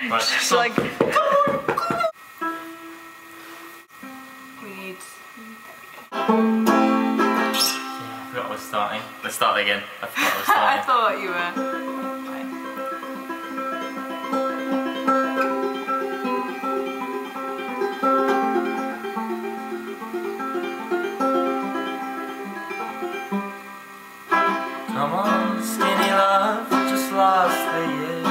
Right, She's like, come on, come on. We need. Yeah, I forgot I was starting. Let's start again. I forgot I was starting. I thought you were. Come on, skinny love, just lost the year.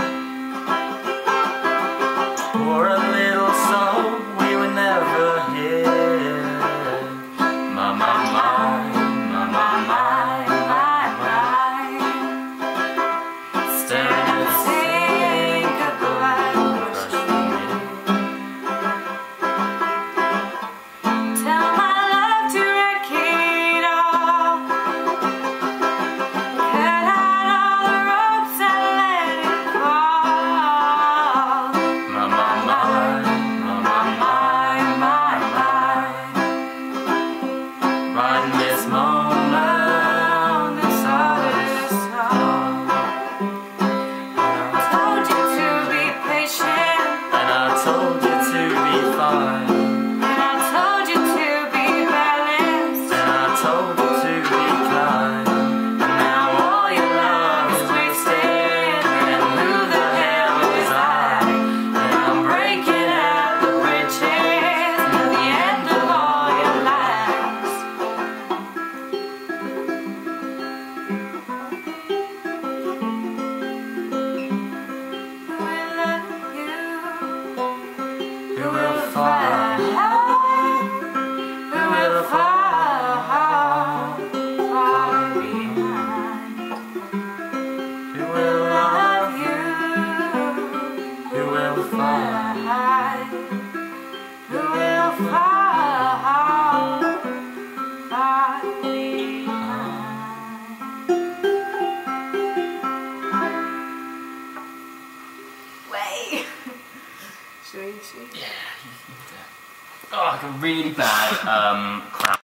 For a little soul, we were never here. My, my, my, my, my, my, my, my. Staring at sink at the light crush me. Tell my love to wreck it all. Cut out all the ropes and let it fall. My, my, my, my, my, my, my. Right in this moment, this artist song. I told you to be patient, And I told you to be fine. and I told you to be balanced. And I told you to be kind. And now all your love is wasted. And who the hell is I? And I'm breaking at the bridges at the end of all your lives. Who will love you? Who will fall? Who will fall behind? Who will love you? Who will fall? Who will fall behind? Wait. Should we? Yeah, you can do it. Oh, I got really bad cramp.